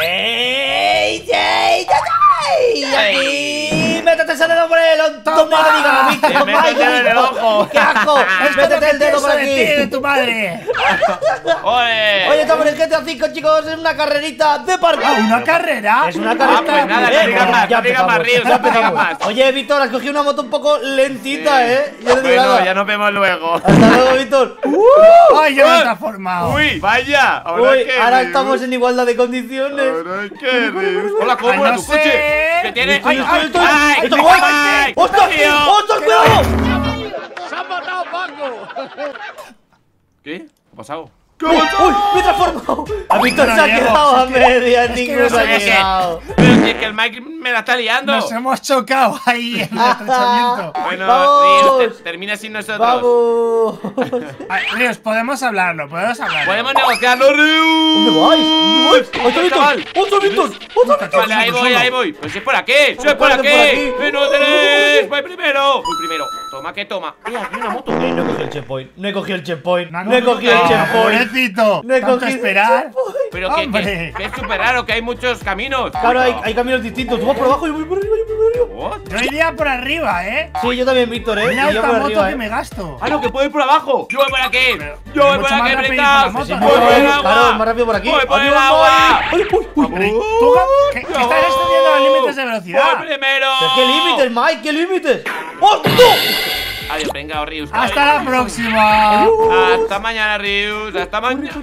¡Ey! ¡Ey! ¡Ey! ¡Aquí! ¡Métete ese dedo por el ¡No me digas, Víctor! ¡Métete en el ojo! ¡Qué asco! ¡Métete el dedo por aquí! de tu madre! Oye, estamos en el GTA 5, chicos. Es una carrerita de parkour. ¿Una carrera? Es una carrera. Pues nada, no digas más, ya no digas más, empezamos, Rius, ya no digas empezamos. más. Oye, Víctor, has cogido una moto un poco lentita, ¿eh? Yo no digo Bueno, nada. ya nos vemos luego. Hasta luego, Víctor. ¡Ay, ya me he transformado! ¡Uy, vaya! Uy, qué, ahora Rius? estamos en igualdad de condiciones. Ahora qué, Rius. Hola, ¿cómo Ay, era no tu sé. coche? ¿Qué tienes? Estoy. ¡Ay, ¡Esto Mike! guay! ¡Ostras! Tío. ¡Ostras, cuidado! ¿Qué? ¿Qué ha pasado? ¡Uy! ¡Me he transformado! A Víctor se ha llego, quedado a es que- medias, es que ninguno no se ha sé qué. llegado. Pero si es que el Mike me la está liando. Nos hemos chocado ahí en el estrechamiento. Bueno, ¡Vamos! Rius, termina sin nosotros. ¡Vamos! Ay, Rios, podemos hablarlo, podemos hablarlo. Podemos negociarlo, Rius. ¿Dónde vais? ¿Dónde vais? ¡Otro Víctor! ¡Otro Víctor! ¡Otro Víctor! Vale, ahí voy. Pues es por aquí. ¡Soy por Espérate, aquí! por aquí. ¡No tenéis! ¡Voy primero! Voy primero. Toma, que toma. ¡Mira, aquí una moto! No he cogido el checkpoint. No he cogido el checkpoint. No, No he cogido el no, checkpoint. Pobrecito. No he Tanto cogido el esperar. checkpoint. Pero que ¡Hombre! es súper raro que hay muchos caminos. Claro, hay caminos distintos. Tú vas por abajo y yo voy por arriba, yo voy por arriba. What? Yo iría por arriba, ¿eh? Sí, yo también, Víctor, ¿eh? Mira Y yo esta por moto arriba, que ¿eh? me gasto. Ah, no, que puedo ir por abajo. Yo voy por aquí. Yo voy por mucho más aquí, rápido brincaos. ir por la Voy moto, por ¿no? el Claro, es agua. más rápido por aquí. Voy por el ¡Adiós, agua. Mike! ¡Uy, uy! ¿Tú que estás excediendo los límites de velocidad? Voy primero. ¿Pero qué límites, Mike? ¿Qué límites? ¡Oh, no! Adiós, venga, Rius. Hasta la próxima. Hasta mañana, Rius. Hasta mañana.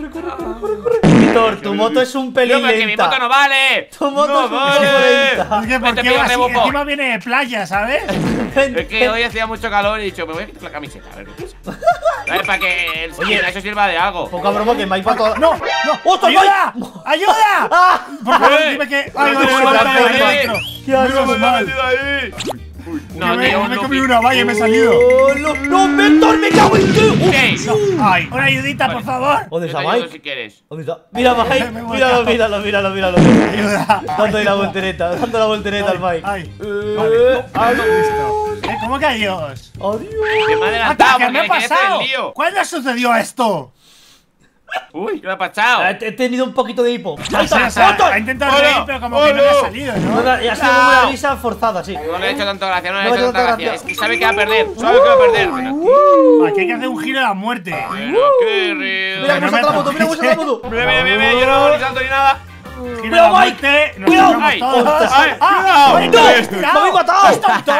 Víctor, tu moto es un pelín Tío, pero que mi moto lenta. no vale. Tu moto no es un vale. poco lenta. Es que ¿por Vete, qué pío, va así? rebufo. Encima viene de playa, ¿sabes? Es que hoy hacía mucho calor y he dicho, me voy a quitar la camiseta. A ver qué pasa. A ver, para que el eso sirva de algo. Poca broma que Mike va todo. ¡No! ¡No! ¡Ostras, ¡Ayuda! Mike! ¡Ayuda! ¡Ah! Por favor, ¡Eh! dime que. ¡No ¡Ay, te no! vuelvas no, a no, meter! no, no. ¡Qué asco! me he metido ahí. Que me he comido una valla y me he salido. ¡Oh, no, Víctor, me cago en ti! ¿Qué? ¡Ay! ¡Una ayudita, por favor! ¿Dónde Yo está te ayudo Mike? si quieres. ¿Dónde está? Mira, Mike. Me he Míralo, volcado. míralo. ¡Ayuda! Dando ahí la voltereta, dando la voltereta al Mike. Ay, vale. Adiós. ¿Cómo que adiós? Adiós. Que me ha adelantado ¿Qué porque me ha me quedé en pasado? el lío. ¿Cuándo sucedió esto? Uy, ¿qué me ha pasado? He tenido un poquito de hipo. O sea, ¡Otto! ha intentado Hola, reír, pero como que no le ha hola. salido, No, ¿no? no, ha sido como una risa forzada, sí. No le he hecho tanta gracia, no le he No hecho me ha hecho tanta tanta gracia. gracia. Es que sabe que va a perder, sabe que va a perder. Aquí hay que hacer un giro de la muerte. Pero qué río. Mira cómo salta la moto, mira cómo salta la moto. Mira, yo no hago ni salto ni nada. Giro de Cuidado, la Mike. muerte. Nos Cuidado. tiramos Ay, todos. ay, ¡Ah! cuidado. ¡No! ¡Me habéis matado! ¿Sois tontos?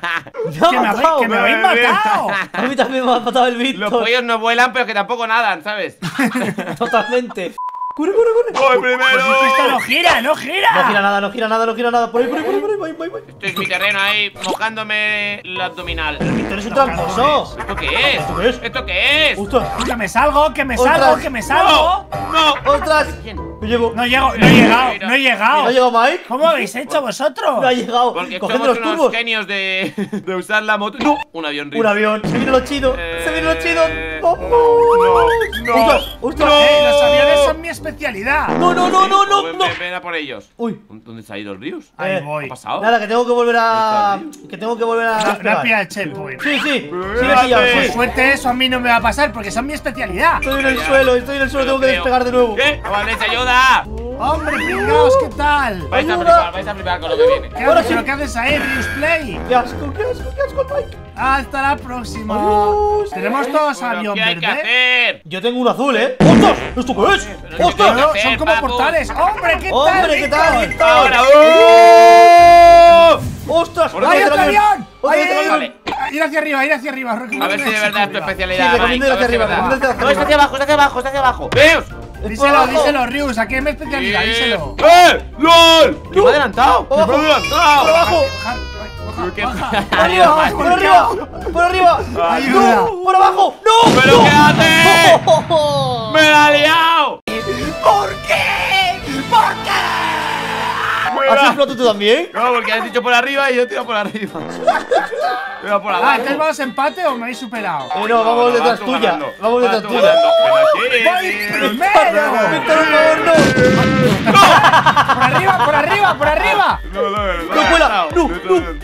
Me ha matado. ¡Que me habéis matado! A mí también me ha matado el Los Víctor. pollos no vuelan, pero que tampoco nadan, ¿sabes? Totalmente. Corre. Voy primero. Esto no gira, no gira. No gira nada. Por ahí. Vai. Este es mi terreno ahí, mojándome el abdominal. Víctor es un tramposo. ¿Esto qué es? ¿Esto qué es? ¿Esto qué es? ¡Ostras! Que me salgo, que me Ostras. salgo, que me salgo. ¡No! ¡Ostras! ¿Quién? Me llevo. No llego, no he llegado, no he ¿No ha llegado. llegado Mike? ¿Cómo habéis hecho vosotros? No ha llegado. Porque Cogiendo somos los unos turbos. genios de usar la moto. ¡No! Un avión, Riz. Un avión. Se vienen los chinos. ¡Oh! No. ¡Ostras! Los aviones son mi especialidad. No. Ven a por ellos. Uy. ¿Dónde se ha ido el Rius? Ahí ¿Qué voy. ha pasado? Nada, que tengo que volver a. Que tengo que volver a. No he despegar. pillado el checkpoint. Sí. Sigue Espérate. pillado, Por sí. suerte eso a mí no me va a pasar porque son mi especialidad. Estoy en el suelo, tengo que despegar de nuevo. ¿Qué? ¡Vale, ayuda! Hombre, pringaos, ¿qué tal? Vais a Ayuda. flipar con lo que viene. ¿Qué Ahora haces? sí. ¿Pero qué haces ahí, Rius Play? ¡Qué asco, Mike! Hasta la próxima. Adiós. Tenemos todos Bueno, avión ¿qué hay que verde. hacer? Yo tengo un azul, ¿eh? ¡Ostras! ¿Esto qué es? Pero ¿qué ¡Ostras! tengo que Son hacer, como papu? portales. Hombre, ¿qué tal? ¡Hombre, qué tal, Víctor! ¡Ahora! ¡Ostras! Por ¡Hay otro otro avión! ¡Hay ¡Ay, otro ay, avión! ay! Ir hacia arriba, A ver si de verdad es tu Sí, especialidad. recomiendo ir Mike, hacia a ver si arriba, es verdad. recomiendo ir hacia No, está hacia abajo, está hacia abajo. ¡Veos! Díselo, Rius, aquí es mi especialidad, díselo. ¡LOL! ¡Que me ha adelantado! ¡Me ha ¡Por adelantado! abajo! ¡Por arriba! ¡Por arriba! ¡Por arriba! Ayuda. ¡No! ¡Por abajo! ¡No! ¡Pero ¡No! qué haces! ¡No! ¡Me la he liado! ¿Por qué? ¿Por qué? ¿Has explotado tú también? No, porque has dicho por arriba y yo tiro por arriba. Tiro por abajo. ¿Entonces vamos a empate o me habéis superado? No, vamos detrás tú tuya. ganando. Vamos Vas detrás tú tuya. ganando. ¡Voy Ven aquí. primero! Víctor, por favor, no. ¡Por arriba, por arriba, por arriba! No, ¡No, vuela! ¡No! Te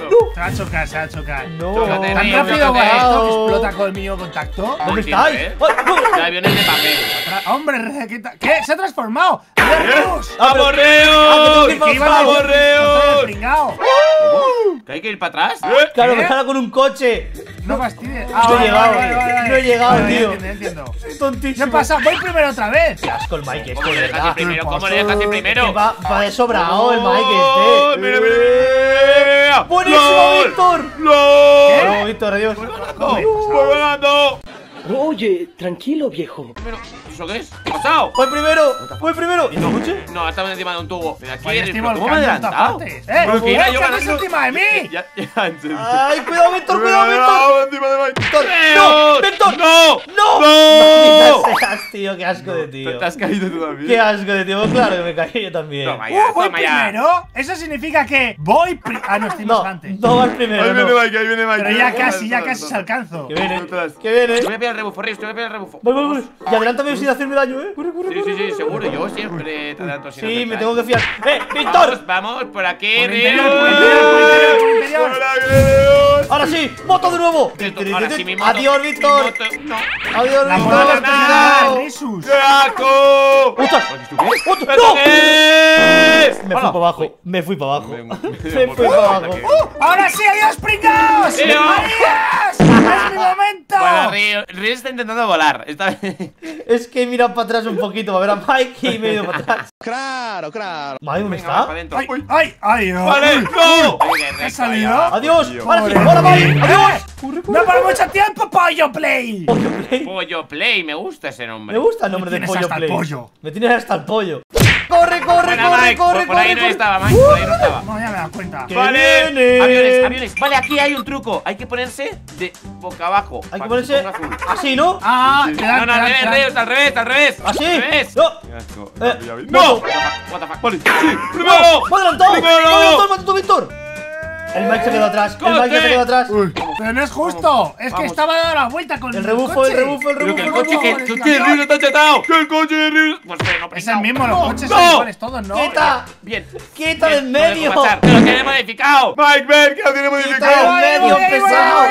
va a chocar, se va a chocar. No. Chócate, ¿Tan Río, rápido va chócate. esto que explota con el mío contacto? ¿Dónde Entiendo, estáis? ¿eh? ¡Ay, no! El avión es de papel. Hombre, ¿qué? ¡Se ha transformado! ¡Mira, Reus! ¡Vamos, que Reus! ir para Que iba los a ¡Vamos, Reus! pringao. ¿Que hay que ir para atrás? Claro, ¿Qué? me jala con un coche. No fastidies. No he llegado, no he llegado, Vale, tío. Entiendo. ¿Qué Tontísimo. pasa? Voy primero otra vez. Qué asco el Mike ¿Cómo este, le de dejas ir verdad. primero? ¿Cómo le dejas ir Que primero? va de sobrado el Oh, Mike este. mira, mira, mira. ¡Buenísimo, ¡Gol! Víctor! ¡Gol! ¡Bravo, Víctor, adiós! ¡Voy ganando! Oye, tranquilo, viejo. Pero, ¿eso qué es? ¿Qué ha pasado? ¡Voy primero! ¡Voy primero! ¿Y el coche? No, estaba encima de un tubo. Ven aquí, Vaya, Eris, estoy pero ¿cómo me he volcando en adelantado? todas partes. Pero que iba yo ¿Qué haces ganando. encima de mí? Ya, en serio. ¡Ay, cuidado, Víctor! ¡Cuidado, Víctor! Cuidado, encima de Mike. ¡Víctor! ¡Reus! ¡No! ¡Víctor! ¡No! ¡No! ¡No! ¡Maldita seas, tío! ¡Qué asco de tío! ¿Te has caído tú también? ¡Qué asco de tío! Pues claro que me caí yo también. Toma ya, ¿Voy toma ya. primero? Eso significa que voy Ah, no, estoy más No, adelante. no vas primero, Ahí viene no. Mike, ahí viene Mike. Pero ya casi se alcanzo. Que viene, Detrás. que viene. Te voy a pillar el rebufo, Reus, te voy a pillar el rebufo. Voy, voy, voy. Y adelántame sin hacerme daño, corre, corre, Sí, corre. sí, sí, seguro. Yo siempre te adelanto sin Sí, hacer me daño. tengo que fiar. Víctor! Vamos, por aquí, Por Reus. interior, por interior, por interior. Hola, Reus. Ahora sí, moto de nuevo. Ahora sí, mi moto. Adiós, Mi Víctor. moto. No. Adiós, La Víctor. moto no, de no. Risus. ¡Qué asco! ¡Ostras! ¿Esto qué es? ¡Ostras! ¿Esto ¡No! qué es? Me fui para abajo, me fui para abajo. Me Me fui para abajo. ¡Ahora sí, adiós, pringaos! Tío. ¡Adiós! ¡Es mi momento! Bueno, Reus está intentando volar. Esta vez. Es que he mirado para atrás un poquito para ver a Mike y me he ido para atrás. Claro. Mike, ¿dónde Venga, vamos está? para adentro. ¡Ay, Uy. ay, ay! ¡Vale! Uy, ¡No! ¿Qué ha salido? Adiós. Ahora sí, Pobre ahora Mike. Mike. Adiós. Corre, corre. ¡No para mucho tiempo, Pollo Play! Pollo Play. Pollo Play, me gusta ese nombre. Me gusta el nombre Me de tienes Pollo hasta el Play. pollo. Me tienes hasta el pollo. Corre, corre, Buena, corre, Mike. corre, Por ahí corre, no corre. estaba, Mike. Por ahí no estaba. No, ya me he dado cuenta. ¿Qué? Vale, viene? aviones, aviones. Vale, aquí hay un truco. Hay que ponerse de boca abajo. Hay que para se ponerse ponga azul. así, ¿no? Ah, Sí. te dan, No, no, te al dan, revés, te dan. Reus, al revés, al revés. ¿Así? Al revés. No. ¡No! moto. What the fuck? Vale, sí, primero. ¡Me ha adelantado! Primero. ¡Me ha adelantado! ¡Mata tú, Víctor! El Mike se quedó atrás. El Mike se quedó atrás. Pero no es justo. Es que Vamos. estaba dando la vuelta con El rebufo, coche. el rebufo, el Pero que el rebufo. coche, el que camión. el Reus está chetado. Que el coche de Reus. Pues no, Es el mismo, los coches no. son iguales todos, ¿no? ¡Quita! Bien. ¡Quita Bien, del no dejo medio! pasar. Que lo tiene modificado. Mike, ven, que lo tiene ¡Quita del medio, voy, pesado!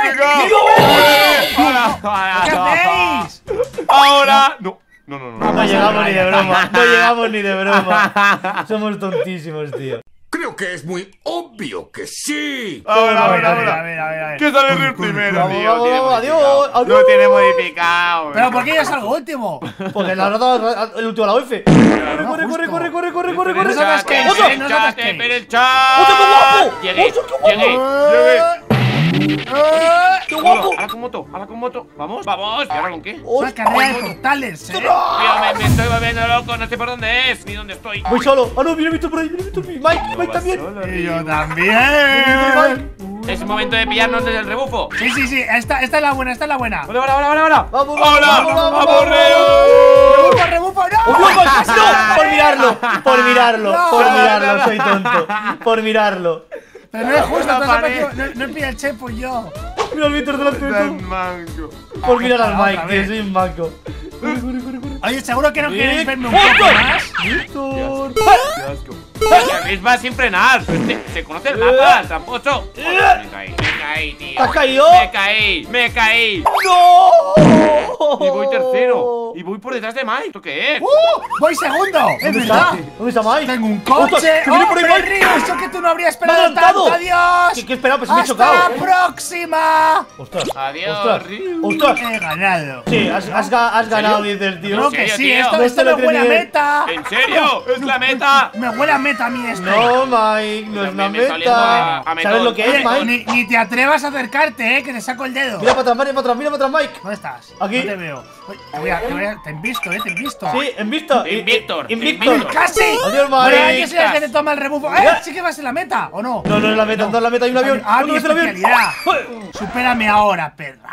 ¿Qué hacéis? Ahora. No. No, no, no. No llegamos ni de broma. No llegamos ni de broma. Somos tontísimos, tío. Creo que es muy obvio que sí. Ahora, A ver, ahora, a ver, ahora. a ver, a ver. ¿Qué sale Reus primero, Vamos, tío? Tiene vamos, modificado. adiós, Lo adiós. tiene modificado. Pero ¿por qué yo salgo último? Porque le has dado el último a la F. Corre, corre, corre, corre, corre, corre, corre. No se atasquéis, ¡Otra! no se Chate, atasquéis. pero el chat. ¡Otra, qué guapo! Llegué, ¡Otra, qué llegué, guapo! llegué. ¡Qué guapo! Ahora con moto, ahora con moto. Vamos, vamos. ¿Y ahora con qué? Una carrera de portales, Tío, me estoy volviendo loco, no sé por dónde es, ni dónde estoy. Voy solo. Ah, no, viene Víctor por ahí, viene Víctor. Mike también. Y yo también. Es momento de pillarnos desde el rebufo. Sí, sí, sí. Esta es la buena, esta es la buena. Vale, vale, vale, vale. Vamos, ¡Hola! vamos, vamos, ¡Vamos, vamos. Reus! ¡Rebufo, rebufo! ¡Oh, ¡No! no, Mike! ¡No! Por mirarlo, por mirarlo, No. por mirarlo, soy tonto. Por mirarlo. Pero no es justo, La no pared. no he pillado el chepo yo. Mira al Víctor delante de todo. manco. Por mirar al Otra Mike, vez. que soy un manco. Corre, corre, corre, corre. Oye, seguro que no queréis verme un ¡Víctor! poco más. ¡Víctor! Qué asco. Reus va sin frenar. Se conoce el mapa, tramposo. Joder, me caí, tío. ¿Te has caído? Me caí. ¡No! Y voy tercero. Y voy por detrás de Mike. ¿Esto qué es? ¡Voy segundo! ¡Es ¿Dónde verdad! está? ¿Dónde está Mike? ¡Tengo un ¡Ostras, coche! que viene por ahí ¡Hombre, Mike! Ríos! ¡Yo que tú no habrías ¡Me ha esperado adelantado! tanto! ¡Adiós! ¿Qué esperaba? Pues me he ¡Hasta chocado. la próxima! ¡Ostras! Adiós, ¡Ostras! Reus. ¡Ostras! He ganado. Sí, has ganado, dices, tío. Creo que serio, sí, tío? esto, No esto te lo me huele a creí. meta. ¿En serio? ¿Es la meta? Me huele a meta a mí esto. No, Mike, no es una También me está oliendo meta. a metón. ¿Sabes lo que es, Oye, Mike? ni te atrevas a acercarte, que te saco el dedo. Mira para atrás, mira para atrás, mira para atrás, Mike. ¿Dónde estás? Aquí. No te veo. Oye, te he visto, te he visto. Sí, en vista. Invictor, Invictor. Invictor. ¡Casi! Adiós, Mira, Mike. que soy el que te toma el rebufo. Mira. Sí que vas en la meta, ¿o no? No, no es la meta, no es la meta, hay un avión. Ah, ¿Dónde mi es el avión? especialidad. ¡Joder! Supérame ahora, perra.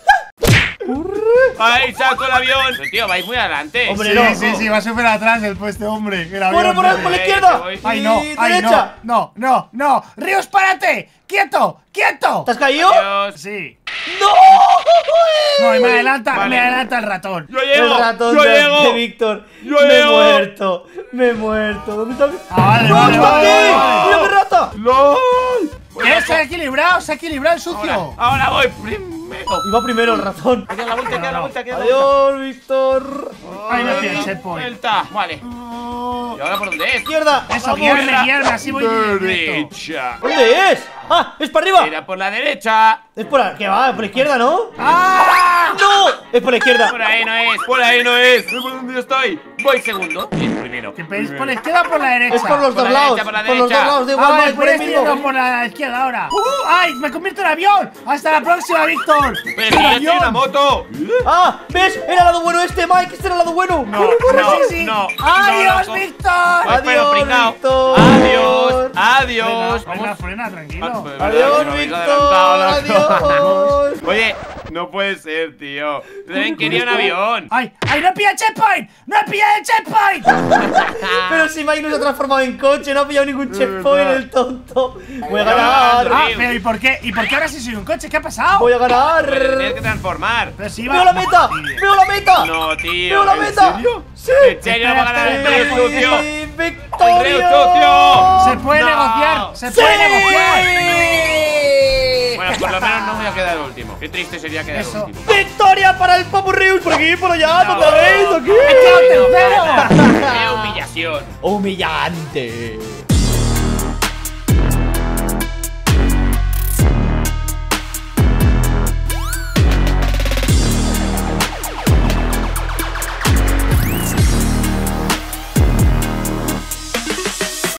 ¡Ay, saco el avión! Pero, tío, vais muy adelante. Hombre, no. va súper atrás el puesto, hombre. ¡Corre por la izquierda! Ay, no, Y ay, derecha. no. Ríos, párate. ¡Quieto! ¿Te has caído? Adiós. Sí. ¡No! No, y me adelanta Vale. el ratón. Yo llego. El ratón yo de llego. Víctor. Yo Me he llego. muerto. Me he muerto. ¿Dónde está? Ah, vale, ¡No, vale, está vale, aquí! vale. ¡Mira qué rata! ¡LOL! ¿Qué? se ha equilibrado el sucio. Ahora voy primero. Iba primero el ratón. Queda la vuelta, queda la vuelta, queda la Adiós, Víctor. Ay, no tiene checkpoint. vuelta. Vale. ¿Y ahora por dónde es? Izquierda. Eso, Vamos. guiarme, así voy directo. Derecha. ¿Dónde es? ¡Ah! ¡Es para arriba! Era por la derecha. Es por la... ¿Qué va? ¿Es por la izquierda, no? ¡Ah! ¡No! Es por la izquierda. Por ahí no es, por ahí no es. ¿Por dónde estoy? Voy segundo. Y el primero. ¿Que es por la izquierda o por la derecha? Es por los Por dos la lados. derecha, por la Por los dos derecha. lados, da igual, Ay, Mike, por pues el estoy yendo mismo. por la izquierda ahora. ¡Ay! ¡Me convierto en avión! ¡Hasta la próxima, Víctor! Pero si yo estoy en una moto. ¡Ah! ¿Ves? Era el lado bueno este, Mike. Este era el lado bueno. No, Sí. no. ¡Adiós, no. Víctor! Pues, pero, pringao. Víctor. Adiós, adiós. Frena, tranquilo. Adiós, Víctor. Adiós. Oye, no puede ser, tío. Yo también quería un avión. ¡Ay! ¡Ay! ¡No pilla el checkpoint! ¡No pilla el checkpoint! Pero si Mike no se ha transformado en coche, no ha pillado ningún checkpoint, el tonto. Voy a ganar. Ah, pero ¿y por qué? ¿Y por qué ahora sí soy un coche? ¿Qué ha pasado? Voy a ganar. Pero te tienes que transformar. Pero si ¡Veo la meta! ¡Veo la meta! No, tío. ¡Veo la ¿en meta! serio? ¡Sí! ¿En serio va a ganar el Espera, Rey sucio? ¡Sí! ¡El ¡Victoria! Rey sucio! Se puede No. negociar, se ¡Sí! puede negociar. Bueno, por lo menos no voy a quedar el último. Qué triste sería quedar Eso. el último. ¡Victoria para el Papu Reus! Por aquí, por allá, No. otra vez, aquí. ¡He quedado tercero! ¡Qué humillación! Humillante.